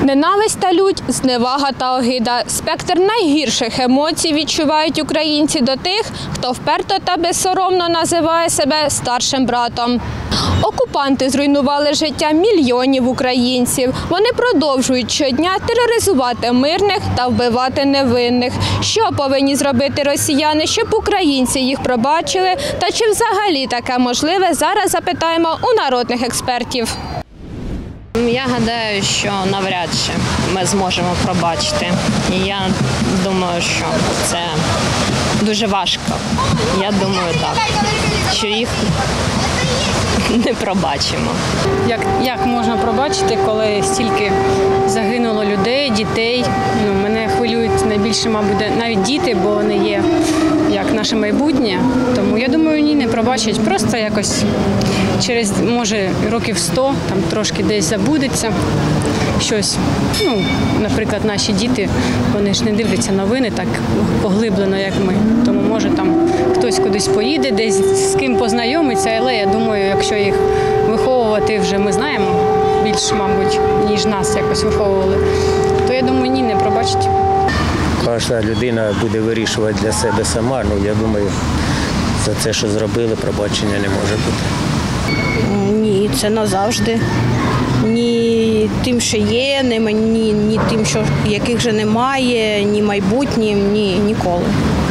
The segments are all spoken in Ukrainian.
Ненависть та лють, зневага та огида – спектр найгірших емоцій відчувають українці до тих, хто вперто та безсоромно називає себе старшим братом. Окупанти зруйнували життя мільйонів українців. Вони продовжують щодня тероризувати мирних та вбивати невинних. Що повинні зробити росіяни, щоб українці їх пробачили? Та чи взагалі таке можливе, зараз запитаємо у народних експертів. Я гадаю, що навряд чи ми зможемо пробачити. І я думаю, що це дуже важко. Я думаю так, що їх не пробачимо. Як можна пробачити, коли стільки загинуло людей, дітей? Мене хвилюють найбільше, мабуть, навіть діти, бо вони є як наше майбутнє. Тому я думаю, ні, не пробачать. Просто якось через, може, років 100, там трошки десь забудеться щось. Наприклад, наші діти, вони ж не дивляться новини так поглиблено, як ми. Тому, може, там хтось кудись поїде, десь з ким познайомиться, але я думаю, якщо їх виховувати вже ми знаємо більш, мабуть, ніж нас якось виховували, то я думаю, ні, не пробачить. Кожна людина буде вирішувати для себе сама, я думаю, за це, що зробили, пробачення не може бути. Ні, це назавжди. Ні тим, що є, ні тим, що яких вже немає, ні майбутнім, ні ніколи.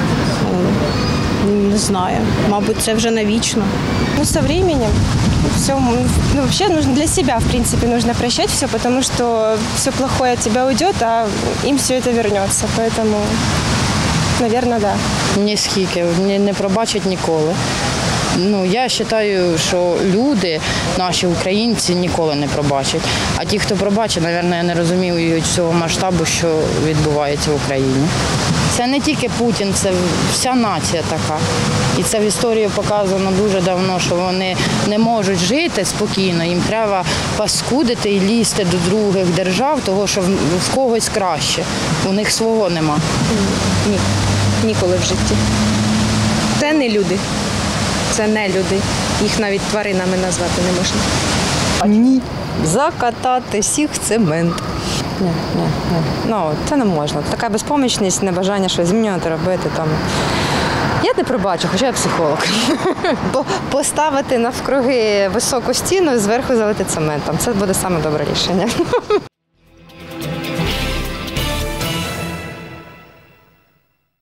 Не знаю. Мабуть, це вже навічно. Со временем все, вообще нужно для себя, в принципе, нужно прощать все, потому что все плохое от тебя уйдет, а им все это вернется. Поэтому, наверное, да. Ніскільки, не пробачать ніколи. Я вважаю, що люди, наші українці, ніколи не пробачать. А ті, хто пробачить, мабуть, не розуміють всього масштабу, що відбувається в Україні. Це не тільки Путін, це вся нація така. І це в історії показано дуже давно, що вони не можуть жити спокійно, їм треба паскудити і лізти до других держав, того, що в когось краще. У них свого нема. Ні, ніколи в житті. Це не люди. Це не люди. Їх навіть тваринами назвати не можна. Ні. Закатати всіх в цемент. Ні. Це не можна. Така безпомічність, небажання щось змінювати, робити там. Я не пробачу, хоча я психолог. Поставити навкруги високу стіну і зверху залити цементом. Це буде саме добре рішення.